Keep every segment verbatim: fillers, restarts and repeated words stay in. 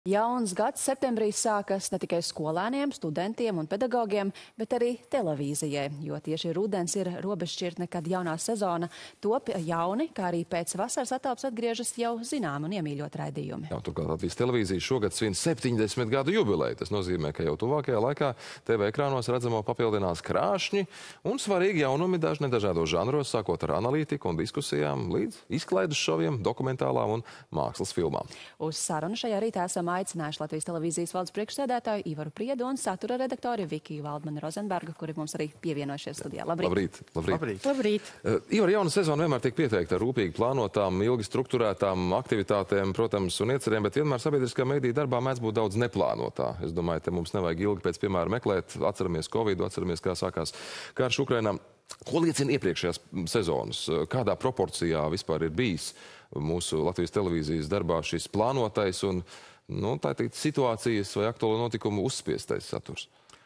Jauns gads septembrī sākas ne tikai skolēniem, studentiem un pedagogiem, bet arī televīzijai, jo tieši rudens ir robežšķirtne, kad jaunā sezona top jauni, kā arī pēc vasaras attāps atgriežas jau zinām un iemīļot raidījumi. Jā, turklāt Latvijas televīzija šogad svin septiņdesmit gadu jubileju. Tas nozīmē, ka jau tuvākajā laikā T V ekrānos redzamo papildinās krāšņi un svarīgi jaunumi dažne dažādos žanros, sākot ar analītiku un diskusijām līdz izklaides šoviem, dokumentālām un mākslas filmām. Uz sarunu šajā rītā esam aicinājuši Latvijas televīzijas valdes priekšsēdētāju Ivaru Priedu un satura redaktori Vikiju Valdmanu Rozenbergu, kuri mums arī pievienojušies studijā. Labrīt! Labrīt! Labrīt! Labrīt. Labrīt. Uh, Ivar, jauna sezona vienmēr tiek pieteikta ar rūpīgi plānotām, ilgi strukturētām aktivitātēm, protams, un ieceriem, bet vienmēr sabiedriskā mediju darbā mēdz būt daudz neplānotā. Es domāju, te mums nevajag ilgi pēc piemēra meklēt. Atceramies Covidu, atceramies, kā sākās karš Ukrainā. Ko liecina iepriekšējās sezonas? Kādā proporcijā vispār ir bijis mūsu Latvijas televīzijas darbā šis plānotais un Nu, tā teikt, situācijas vai aktuālo notikumu uzspiestais saturs?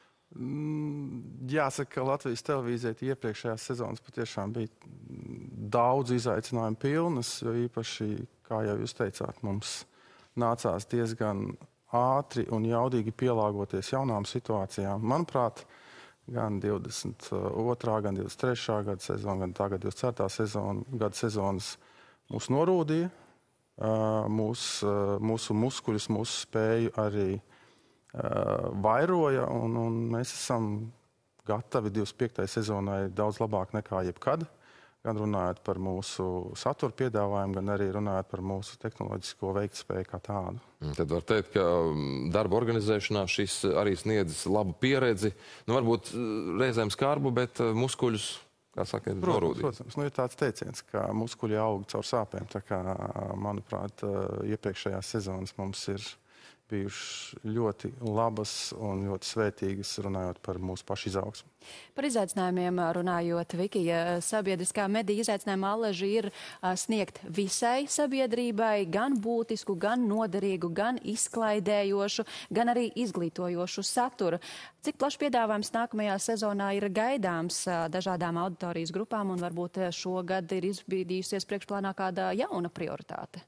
Jāsaka, ka Latvijas televīzija iepriekšējās sezonas patiešām bija daudz izaicinājumu pilnas, jo īpaši, kā jau jūs teicāt, mums nācās diezgan ātri un jaudīgi pielāgoties jaunām situācijām. Manuprāt, gan divdesmit otrā, gan divdesmit trešā gada sezona, gan tagad divdesmit ceturtā sezona, gada sezonas mūs norūdīja. Mūs, mūsu muskuļus, mūsu spēju arī uh, vairoja, un, un mēs esam gatavi divdesmit piektajai sezonai daudz labāk nekā jebkad. Gan runājot par mūsu satura piedāvājumu, gan arī runājot par mūsu tehnoloģisko veiktspēju kā tādu. Tad var teikt, ka darba organizēšanā šis arī sniedz labu pieredzi. Nu, varbūt reizēm skarbu, bet muskuļus, kā saka, ir norūdīts. Protams, nu, ir tāds teiciens, ka muskuļi aug caur sāpēm. Tā kā, manuprāt, iepriekšējās sezonas mums ir bijušas ļoti labas un ļoti svētīgas, runājot par mūsu pašu izaugsmu. Par izaicinājumiem runājot, Vikija, sabiedriskā medija izaicinājuma aleži ir sniegt visai sabiedrībai gan būtisku, gan noderīgu, gan izklaidējošu, gan arī izglītojošu saturu. Cik plašs piedāvājums nākamajā sezonā ir gaidāms dažādām auditorijas grupām un varbūt šogad ir izbīdījusies priekšplānā kāda jauna prioritāte?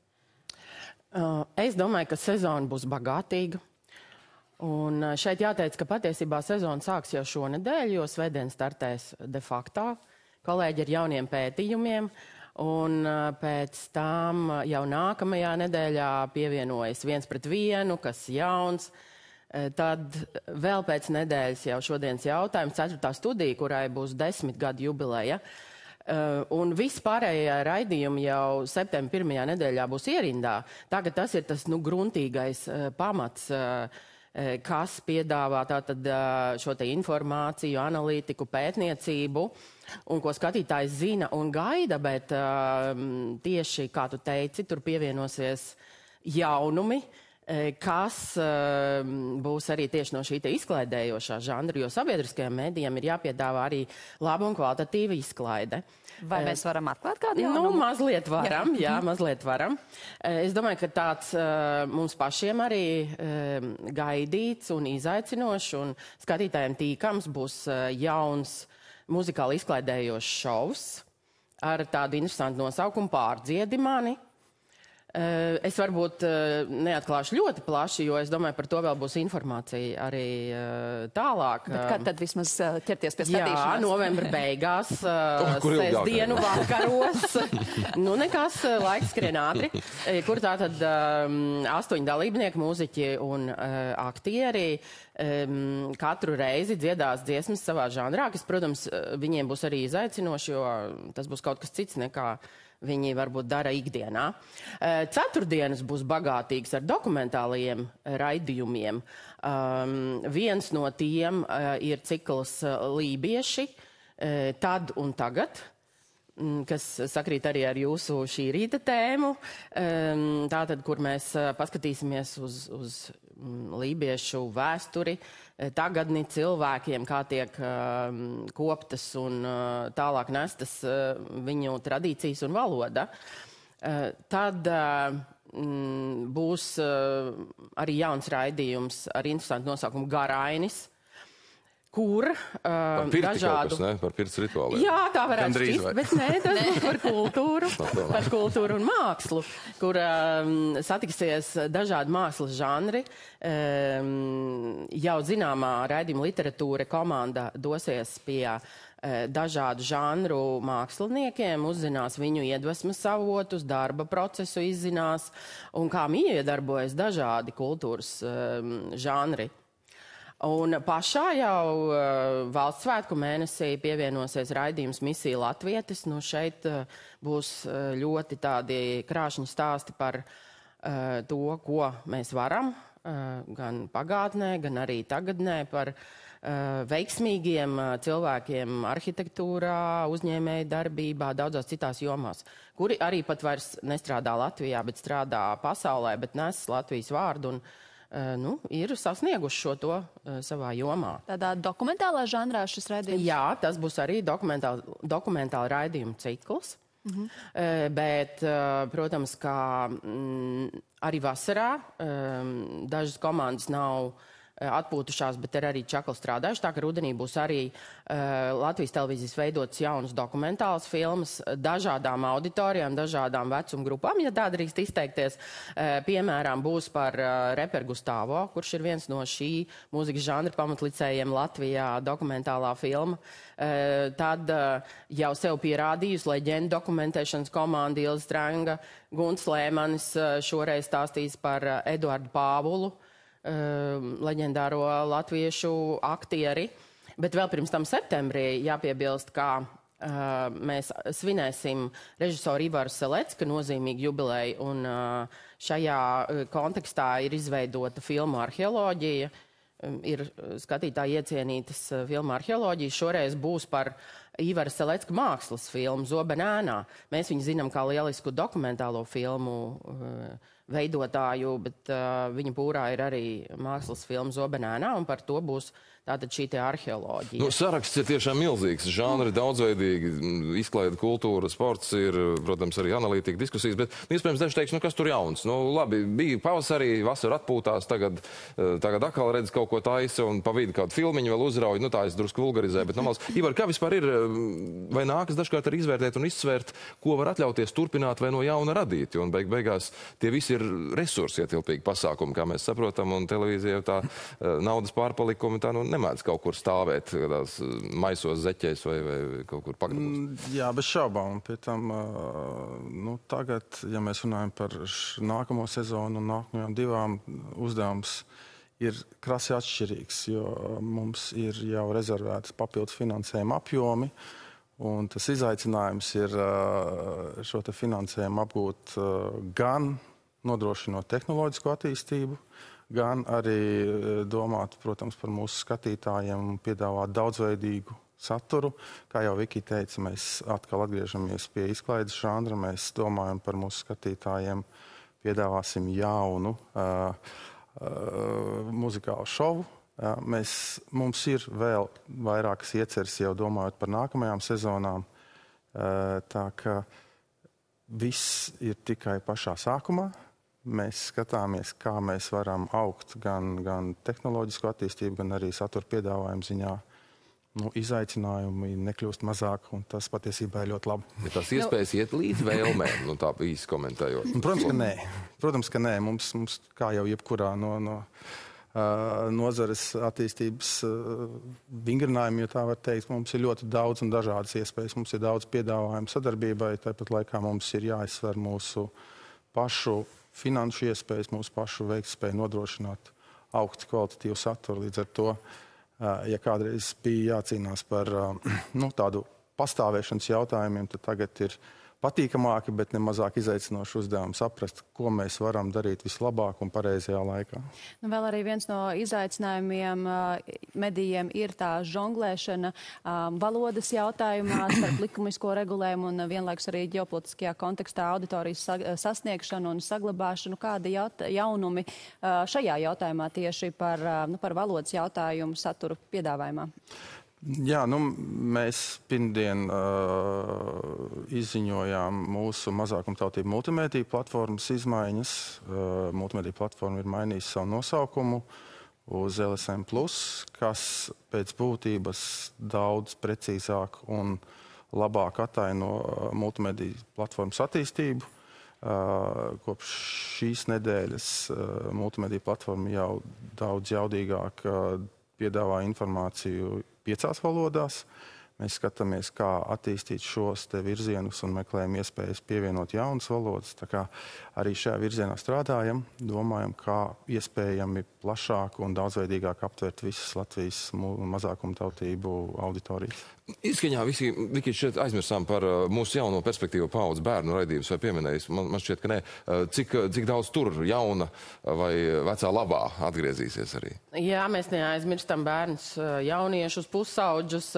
Es domāju, ka sezona būs bagātīga. Un šeit jāteic, ka patiesībā sezona sāks jau šonedēļ, jo svētdien startēs de facto kolēģi ar jauniem pētījumiem. Un pēc tam jau nākamajā nedēļā pievienojas viens pret vienu, kas jauns. Tad vēl pēc nedēļas jau šodienas jautājums, ceturtā studija, kurai būs desmit gadu jubileja. Uh, un viss pārējie raidījumi jau septembra pirmajā nedēļā būs ierindā. Tagad tas ir tas nu, gruntīgais uh, pamats, uh, kas piedāvā tātad, uh, šo te informāciju, analītiku, pētniecību, un ko skatītājs zina un gaida, bet uh, tieši, kā tu teici, tur pievienosies jaunumi, kas uh, būs arī tieši no šī te izklaidējošā žanra, jo sabiedriskajiem medijiem ir jāpiedāvā arī laba un kvalitatīva izklaide. Vai mēs varam atklāt kādu jaunumu? Nu, mazliet varam, jā, jā mazliet varam. Es domāju, ka tāds uh, mums pašiem arī uh, gaidīts un izaicinošs un skatītājiem tīkams būs uh, jauns muzikāli izklaidējošs šovs ar tādu interesantu nosaukumu Pārdziedi mani. Es varbūt neatklāšu ļoti plaši, jo es domāju, par to vēl būs informācija arī tālāk. Bet kad tad vismaz ķerties pie skatīšanās? Jā, novembra beigās, sestdienu vakaros. Nu, nekas, laiks skrien ātri. Kur tātad astoņi dalībnieki, mūziķi un aktieri katru reizi dziedās dziesmas savā žanrā, kas, protams, viņiem būs arī izaicinoši, jo tas būs kaut kas cits nekā viņi varbūt dara ikdienā. Ceturtdienas būs bagātīgs ar dokumentālajiem raidījumiem. Um, viens no tiem uh, ir cikls Lībieši, uh, tad un tagad, kas sakrīt arī ar jūsu šī rīta tēmu. Um, tātad, kur mēs uh, paskatīsimies uz, uz um, lībiešu vēsturi, tagadni cilvēkiem, kā tiek uh, koptas un uh, tālāk nestas uh, viņu tradīcijas un valoda. Uh, tad uh, mm, būs uh, arī jauns raidījums ar interesantu nosaukumu Garainis, kur Par pirti dažādu... kaut kas, ne? Par pirts rituāliem. Jā, tā varētu šķist, bet nē, tas būs par kultūru, par kultūru un mākslu, kur um, satiksies dažādi mākslas žanri. Um, jau zināmā raidījuma literatūra komanda dosies pie dažādu žanru māksliniekiem, uzzinās viņu iedvesmas avotus, darba procesu izzinās un kā iedarbojas dažādi kultūras um, žanri. Un pašā jau uh, valsts svētku mēnesī pievienosies raidījums Misija Latvietis. Nu, šeit uh, būs uh, ļoti tādi krāšņi stāsti par uh, to, ko mēs varam, uh, gan pagātnē, gan arī tagadnē, par veiksmīgiem cilvēkiem arhitektūrā, uzņēmēju darbībā, daudzās citās jomās, kuri arī pat vairs nestrādā Latvijā, bet strādā pasaulē, bet nes Latvijas vārdu un nu, ir sasnieguši šo to savā jomā. Tādā dokumentālā žanrā šis raidījums? Jā, tas būs arī dokumentāla, dokumentāla raidījuma cikls. Mhm. Bet, protams, kā mm, arī vasarā dažas komandas nav atpūtušās, bet ir arī čakli strādājuši. Tā ka rudenī būs arī uh, Latvijas televīzijas veidotas jaunas dokumentālas filmas dažādām auditorijām, dažādām vecuma grupām, ja tā drīkst izteikties. Uh, piemēram, būs par uh, reperu Gustavo, kurš ir viens no šī mūzikas žanra pamatlicējiem Latvijā, dokumentālā filma. Uh, tad uh, jau sev pierādījusi leģendu dokumentēšanas komanda Ilza Stranga, Gunts Lēmanis uh, šoreiz stāstīs par uh, Eduardu Pāvulu, leģendāro latviešu aktieri. Bet vēl pirms tam septembrī jāpiebilst, kā uh, mēs svinēsim režisoru Ivaru Selecka nozīmīgu jubileju, un uh, šajā kontekstā ir izveidota filmu arheoloģija. Um, ir skatītāji iecienītas uh, filmu arheoloģijas. Šoreiz būs par Ivara Selecka mākslas filmu Zobenēnā. Mēs viņu zinām kā lielisku dokumentālo filmu uh, veidotāju, bet uh, viņa pūrā ir arī mākslas filma Zobenēnā, un par to būs tātad šī te arheoloģija. Nu, saraksts ir tiešām milzīgs. Žanri daudzveidīgi, izklaide kultūra, sports ir, protams, arī analītika, diskusijas, bet iespējams daži teiks, nu kas tur jauns? Nu, labi, bija pavasarī, vasara atpūtās, tagad, tagad atkal redz kaut ko taisa un pa vidu kādu filmiņu vēl uzrauj, nu tā es drusku vulgarizēju, bet normāls. Ivar, kā vispār ir, vai nākas dažkārt arī izvērtēt un izsvērt, ko var atļauties turpināt vai no jauna radīt? Jo un beig beigās tie visi ir resursi ietilpīgi pasākumi, kā mēs saprotam, un televīzija tā naudas pārpalikumi tā nu nemēdz kaut kur stāvēt, kādās maisos zeķēs vai, vai kaut kur pagrabos. Jā, bez šaubām. Pie tam, nu, tagad, ja mēs runājam par nākamo sezonu un nākamajām divām, uzdevums ir krasi atšķirīgs, jo mums ir jau rezervētas papildus finansējuma apjomi, un tas izaicinājums ir šo te finansējumu apgūt gan nodrošinot tehnoloģisko attīstību, gan arī domāt, protams, par mūsu skatītājiem un piedāvāt daudzveidīgu saturu. Kā jau Viki teica, mēs atkal atgriežamies pie izklaides žanra, mēs domājam par mūsu skatītājiem, piedāvāsim jaunu uh, uh, muzikālu šovu. Uh, mēs, mums ir vēl vairākas ieceres jau domājot par nākamajām sezonām, uh, tā ka viss ir tikai pašā sākumā. Mēs skatāmies, kā mēs varam augt gan, gan tehnoloģisku attīstību, gan arī satura piedāvājumu ziņā. Nu, izaicinājumi nekļūst mazāk, un tas patiesībā ir ļoti labi. Ja tās iespējas iet līdz vēlmēm, nu tā īsi komentējot. Protams, ka nē. Protams, ka nē. Mums, mums kā jau jebkurā no, no uh, nozares attīstības uh, vingrinājumi, ja tā var teikt, mums ir ļoti daudz un dažādas iespējas. Mums ir daudz piedāvājumu sadarbībai, tāpat laikā mums ir jāizsver mūsu pašu finanšu iespējas, mūsu pašu veiktspēju nodrošināt augstu kvalitatīvu saturu. Līdz ar to, ja kādreiz bija jācīnās par nu, tādu pastāvēšanas jautājumiem, tad tagad ir patīkamāki, bet ne mazāk izaicinoši uzdevumi saprast, ko mēs varam darīt vislabāk un pareizajā laikā. Nu, vēl arī viens no izaicinājumiem medijiem ir tā žonglēšana um, valodas jautājumā starp likumisko regulējumu un vienlaikus arī ģeopolitiskajā kontekstā auditorijas sasniegšanu un saglabāšanu. Kādi jaut jaunumi uh, šajā jautājumā tieši par, uh, nu, par valodas jautājumu saturu piedāvājumā? Jā, nu, mēs pirmdien uh, izziņojām mūsu mazākumtautību multimediju platformas izmaiņas. Uh, multimediju platforma ir mainījusi savu nosaukumu, uz L S M plus, kas pēc būtības daudz precīzāk un labāk ataino multimediju platformas attīstību. Kopš šīs nedēļas multimediju platforma jau daudz jaudīgāk piedāvā informāciju piecās valodās. Mēs skatāmies, kā attīstīt šos te virzienus un meklējam iespējas pievienot jaunas valodas. Tā kā arī šajā virzienā strādājam, domājam, kā iespējami plašāk un daudzveidīgāk aptvert visas Latvijas mazākumtautību auditorijas. Izskaņā visi Viki šeit aizmirsām par mūsu jauno perspektīvu paudz bērnu raidījums vai pieminējis. Man, man šķiet, ka nē. Cik, cik daudz tur jauna vai vecā labā atgriezīsies arī? Jā, mēs neaizmirstam bērnus, jauniešus, pusauģus.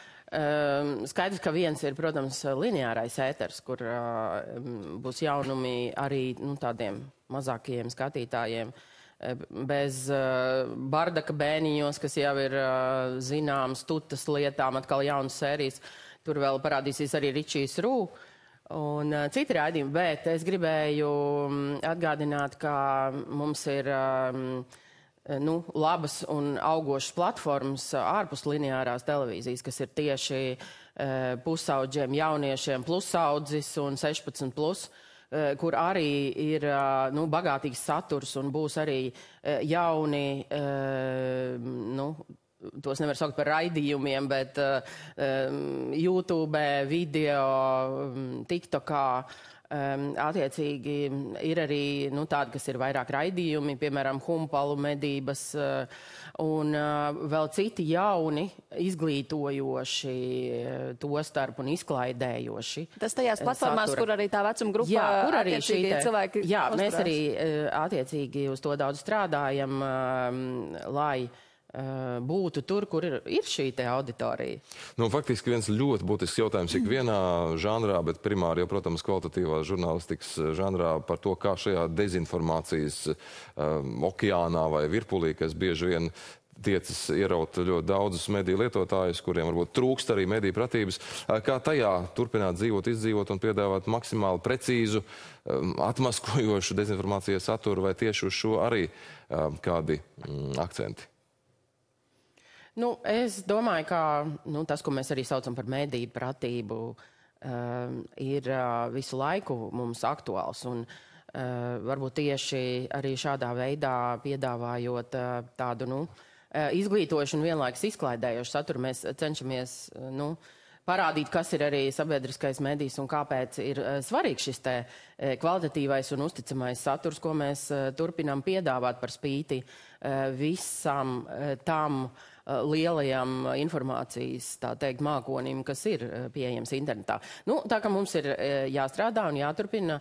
Um, skaidrs, ka viens ir, protams, lineārais ēters, kur uh, būs jaunumi arī nu, tādiem mazākajiem skatītājiem. Bez uh, Bardaka bēniņos, kas jau ir uh, zināms, tutas lietām, atkal jaunas sērijas. Tur vēl parādīsies arī Ričijs Rū un uh, citi raidījumi. Bet es gribēju atgādināt, ka mums ir um, nu, labas un augošas platformas ārpus lineārās televīzijas, kas ir tieši e, pusauģiem, jauniešiem, plusaudzis un sešpadsmit plus, e, kur arī ir e, nu, bagātīgs saturs un būs arī e, jauni, e, nu, tos nevar saukt par raidījumiem, bet e, YouTube, video, TikTokā. Um, attiecīgi ir arī nu, tādi, kas ir vairāk raidījumi, piemēram, humpalu medības uh, un uh, vēl citi jauni, izglītojoši, uh, to starp un izklaidējoši. Tas tajās platformās, satura. Kur arī tā vecuma grupā jā, kur arī attiecīgi te, cilvēki jā, uzturās. Mēs arī uh, attiecīgi uz to daudz strādājam, um, lai būtu tur, kur ir, ir šī te auditorija. Nu, faktiski viens ļoti būtisks jautājums ikvienā žanrā, bet primāri jau, protams, kvalitatīvā žurnālistikas žanrā par to, kā šajā dezinformācijas um, okeānā vai virpulī, kas bieži vien tiecas ieraut ļoti daudzus mediju lietotājus, kuriem varbūt trūkst arī mediju pratības, kā tajā turpināt dzīvot, izdzīvot un piedāvāt maksimāli precīzu, um, atmaskojošu dezinformācijas saturu, vai tieši uz šo arī um, kādi um, akcenti? Nu, es domāju, ka nu, tas, ko mēs arī saucam par mediju pratību, uh, ir uh, visu laiku mums aktuāls. Un, uh, varbūt tieši arī šādā veidā piedāvājot uh, tādu nu, uh, izglītošu un vienlaikus izklaidējošu saturu, mēs cenšamies uh, nu, parādīt, kas ir arī sabiedriskais medijs un kāpēc ir uh, svarīgs šis te uh, kvalitatīvais un uzticamais saturs, ko mēs uh, turpinām piedāvāt par spīti uh, visam uh, tam, lielajam informācijas, tā teikt, mākonim, kas ir pieejams internetā. Nu, tā kā mums ir jāstrādā un jāturpina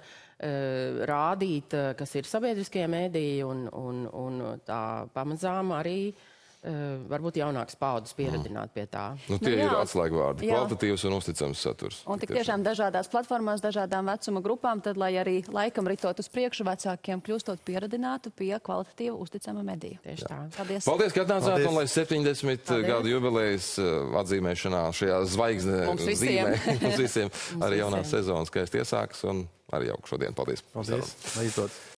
rādīt, kas ir sabiedriskie mēdīji un, un, un tā pamazām arī varbūt jaunākas paudzes pieredzināt pie tā. Nu, tie nu, ir atslēgvārdi. Kvalitatīvs un uzticams saturs. Un tik tiešām dažādās platformās, dažādām vecuma grupām, tad, lai arī laikam ritot uz priekšu vecākiem, kļūstot pieredzinātu pie kvalitatīva, uzticama medija. Tieši tā. Paldies. Paldies, ka atnācāt, un lai septiņdesmit Paldies. Gadu jubilejas atzīmēšanā šajā zvaigzne mums visiem, zīmē, mums visiem arī jaunā sezona skaisti iesākas un arī jauku šodien. Paldies. Paldies. Paldies.